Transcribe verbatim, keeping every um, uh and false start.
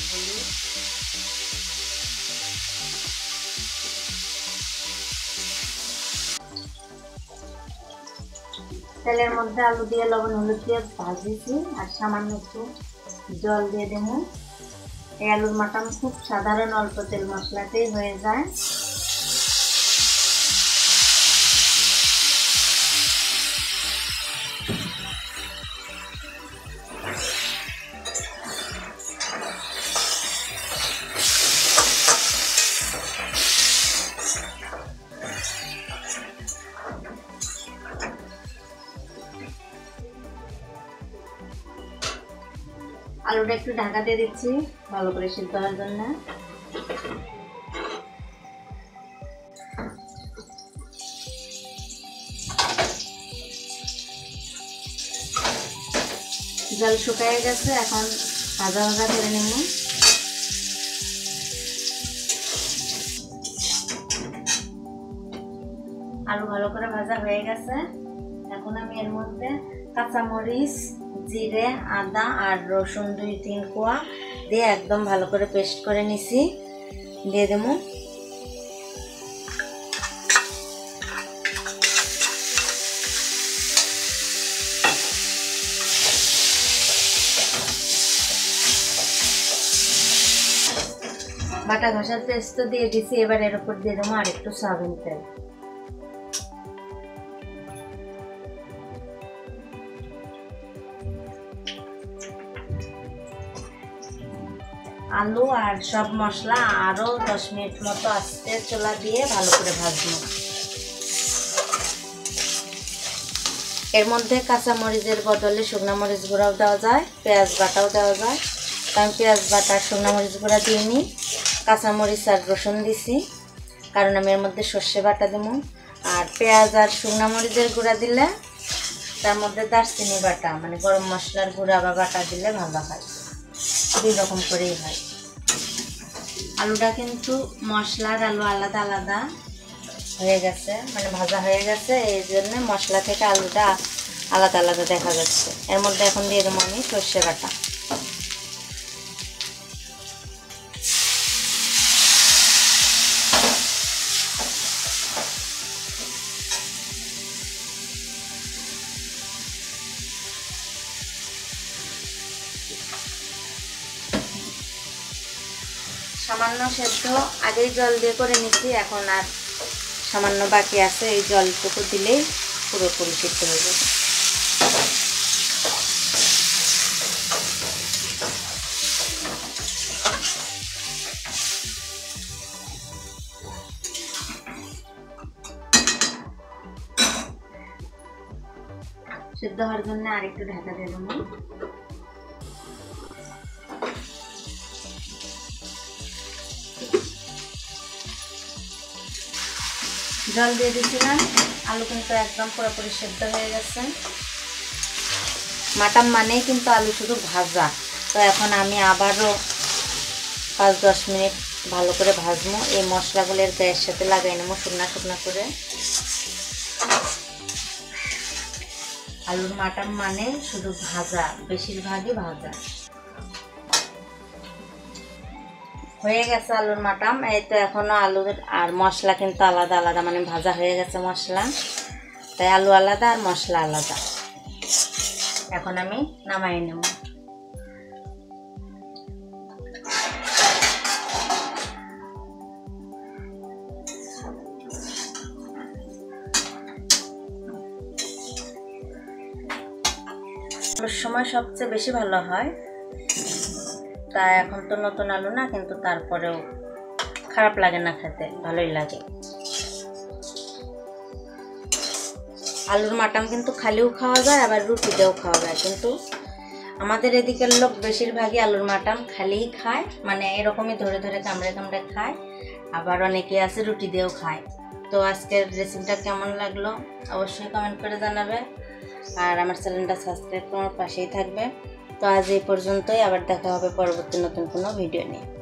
হলুদ, তেলের মধ্যে আলু দিয়ে লবণ হলুদ দিয়ে ভাজিছি আর সামান্য একটু জল দিয়ে দেবো। এই আলুর মাটন খুব সাধারণ অল্প তেল মশলাতেই হয়ে যায়। আলুটা একটু ঢাকা দিয়ে দিচ্ছি ভালো করে সিদ্ধ হওয়ার জন্য। জল শুকিয়ে গেছে, এখন ভাজা ভাজা করে নেব। আলু ভালো করে ভাজা হয়ে গেছে, এখন আমি এর মধ্যে কাঁচামরিচ, জিরে, আদা আর রসুন দুই তিন কোয়া দিয়ে একদম ভালো করে পেস্ট করে নিছি, দিয়ে দেব। বাটা ঘষার পেস্ট তো দিয়ে দিছি, এবার এর উপর দিয়ে দেবো আর একটু সয়াবিন তেল। আলু আর সব মশলা আরো দশ মিনিট মতো আস্তে চুলা দিয়ে ভালো করে ভাজবো। এর মধ্যে কাঁচা মরিচের বদলে শুকনা মরিচ গুঁড়াও দেওয়া যায়, পেঁয়াজ বাটাও দেওয়া যায়। আমি পেঁয়াজ বাটা আর শুকনা মরিচ গুঁড়া দিইনি, কাঁচা মরিচ আর রসুন দিছি, কারণ আমি এর মধ্যে সর্ষে বাটা দেবো। আর পেঁয়াজ আর শুকনা মরিচের গুঁড়া দিলে তার মধ্যে দারচিনি বাটা মানে গরম মশলার গুঁড়া বা বাটা দিলে ভালো হয়, দুই রকম করেই হয়। আলুটা কিন্তু মশলার আলু আলাদা আলাদা হয়ে গেছে, মানে ভাজা হয়ে গেছে, এই জন্য মশলা থেকে আলুটা আলাদা আলাদা দেখা যাচ্ছে। এর মধ্যে এখন দিয়ে দেবো আমি সর্ষে বাটা। সামান্য সেদ্ধ আগেই জল দিয়ে করে নিচ্ছি, এখন আর সামান্য বাকি আছে, এই জলটুকু দিলেই পুরোপুরি সিদ্ধ হয়ে যাবে। সিদ্ধ হওয়ার জন্য আর একটু ঢাকা দিয়ে দেবো। জল দিয়ে দিয়েছিলাম, আলু কিন্তু একদম পুরোপুরি সেদ্ধ হয়ে গেছে। মাটন মানেই কিন্তু আলু শুধু ভাজা, তো এখন আমি আবারও পাঁচ দশ মিনিট ভালো করে ভাজবো। এই মশলাগুলো এর গায়ের সাথে লাগাই নেবো শুকনা শুকনা করে। আলুর মাটন মানে শুধু ভাজা, বেশিরভাগই ভাজা। হয়ে গেছে আলুর মাটন, এই তো এখনো আলু আর মশলা কিন্তু আলাদা আলাদা, মানে ভাজা হয়ে গেছে মশলা, তাই আলু আলাদা আর মশলা আলাদা। এখন আমি নামাই নেব। আলুর সময় সবচেয়ে বেশি ভালো হয়, তাই এখন তো নতুন আলু না, কিন্তু তারপরেও খারাপ লাগে না খেতে, ভালোই লাগে। আলুর মাটন কিন্তু খালিও খাওয়া যায়, আবার রুটিতেও খাওয়া যায়, কিন্তু আমাদের এদিকের লোক বেশিরভাগই আলুর মাটন খালিই খায়, মানে এরকমই ধরে ধরে কামড়ে কামড়ে খায়, আবার অনেকে আছে রুটি দিয়েও খায়। তো আজকের রেসিপিটা কেমন লাগলো অবশ্যই কমেন্ট করে জানাবে, আর আমার চ্যানেলটা সাবস্ক্রাইব করে আমার পাশেই থাকবে। তো আজ এই পর্যন্তই, আবার দেখা হবে পরবর্তী নতুন কোনো ভিডিও নিয়ে।